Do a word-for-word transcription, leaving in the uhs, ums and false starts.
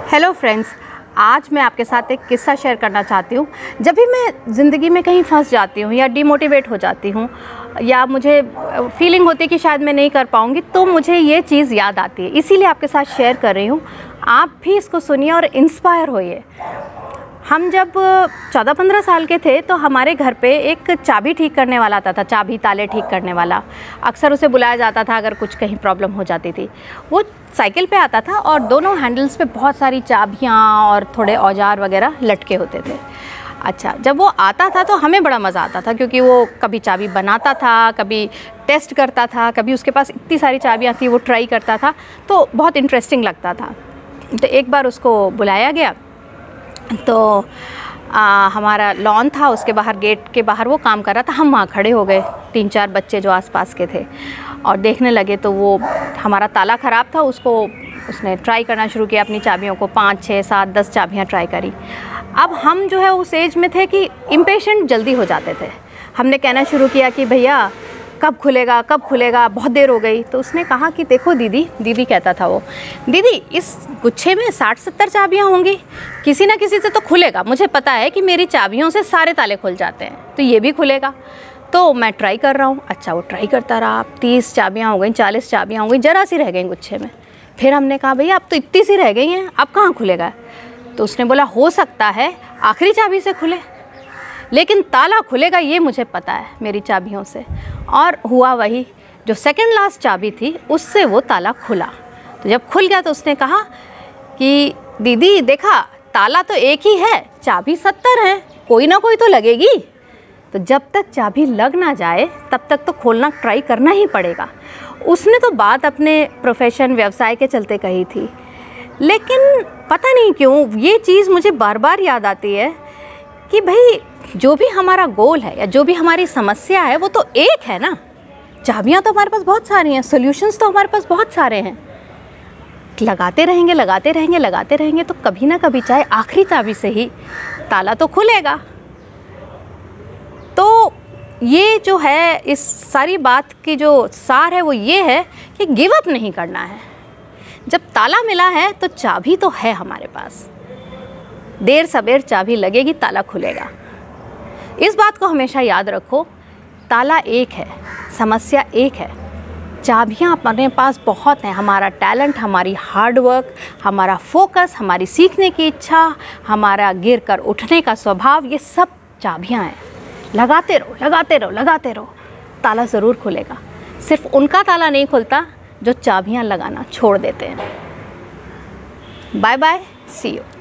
Hello friends, आज मैं आपके साथ एक किस्सा शेयर करना चाहती हूँ। जब भी मैं ज़िंदगी में कहीं फंस जाती हूँ या डिमोटिवेट हो जाती हूँ या मुझे फीलिंग होती है कि शायद मैं नहीं कर पाऊँगी, तो मुझे ये चीज़ याद आती है, इसीलिए आपके साथ शेयर कर रही हूँ। आप भी इसको सुनिए और इंस्पायर होइए। हम जब चौदह पंद्रह साल के थे तो हमारे घर पे एक चाबी ठीक करने वाला आता था, चाबी ताले ठीक करने वाला। अक्सर उसे बुलाया जाता था अगर कुछ कहीं प्रॉब्लम हो जाती थी। वो साइकिल पे आता था और दोनों हैंडल्स पे बहुत सारी चाबियाँ और थोड़े औजार वगैरह लटके होते थे। अच्छा, जब वो आता था तो हमें बड़ा मज़ा आता था, क्योंकि वो कभी चाबी बनाता था, कभी टेस्ट करता था, कभी उसके पास इतनी सारी चाबियाँ थी वो ट्राई करता था, तो बहुत इंटरेस्टिंग लगता था। तो एक बार उसको बुलाया गया तो आ, हमारा लॉन था, उसके बाहर गेट के बाहर वो काम कर रहा था। हम वहाँ खड़े हो गए, तीन चार बच्चे जो आसपास के थे, और देखने लगे तो वो हमारा ताला ख़राब था। उसको उसने ट्राई करना शुरू किया, अपनी चाबियों को पाँच छः सात दस चाबियाँ ट्राई करी। अब हम जो है उस एज में थे कि इम्पेशेंट जल्दी हो जाते थे। हमने कहना शुरू किया कि भैया कब खुलेगा कब खुलेगा, बहुत देर हो गई। तो उसने कहा कि देखो दीदी, दीदी कहता था वो, दीदी इस गुच्छे में साठ सत्तर चाबियाँ होंगी, किसी ना किसी से तो खुलेगा। मुझे पता है कि मेरी चाबियों से सारे ताले खुल जाते हैं, तो ये भी खुलेगा। तो मैं ट्राई कर रहा हूँ। अच्छा, वो ट्राई करता रहा। तीस चाबियाँ हो गई, चालीस चाबियाँ हो गई, जरा सी रह गई गुच्छे में। फिर हमने कहा भैया अब तो इतनी सी रह गई हैं, अब कहाँ खुलेगा। तो उसने बोला हो सकता है आखिरी चाबी से खुले, लेकिन ताला खुलेगा ये मुझे पता है मेरी चाबियों से। और हुआ वही, जो सेकंड लास्ट चाबी थी उससे वो ताला खुला। तो जब खुल गया तो उसने कहा कि दीदी देखा, ताला तो एक ही है, चाबी सत्तर है, कोई ना कोई तो लगेगी। तो जब तक चाबी लग ना जाए तब तक तो खोलना ट्राई करना ही पड़ेगा। उसने तो बात अपने प्रोफेशन व्यवसाय के चलते कही थी, लेकिन पता नहीं क्यों ये चीज़ मुझे बार बार याद आती है कि भाई जो भी हमारा गोल है या जो भी हमारी समस्या है वो तो एक है ना। चाबियाँ तो हमारे पास बहुत सारी हैं, सॉल्यूशंस तो हमारे पास बहुत सारे हैं। लगाते रहेंगे लगाते रहेंगे लगाते रहेंगे तो कभी ना कभी चाहे आखिरी चाबी से ही ताला तो खुलेगा। तो ये जो है, इस सारी बात की जो सार है वो ये है कि गिव अप नहीं करना है। जब ताला मिला है तो चाबी तो है हमारे पास, देर सबेर चाबी लगेगी, ताला खुलेगा। इस बात को हमेशा याद रखो, ताला एक है, समस्या एक है, चाबियाँ अपने पास बहुत हैं। हमारा टैलेंट, हमारी हार्ड वर्क, हमारा फोकस, हमारी सीखने की इच्छा, हमारा गिर कर उठने का स्वभाव, ये सब चाबियाँ हैं। लगाते रहो लगाते रहो लगाते रहो, ताला ज़रूर खुलेगा। सिर्फ उनका ताला नहीं खुलता जो चाबियाँ लगाना छोड़ देते हैं। Bye bye, see you.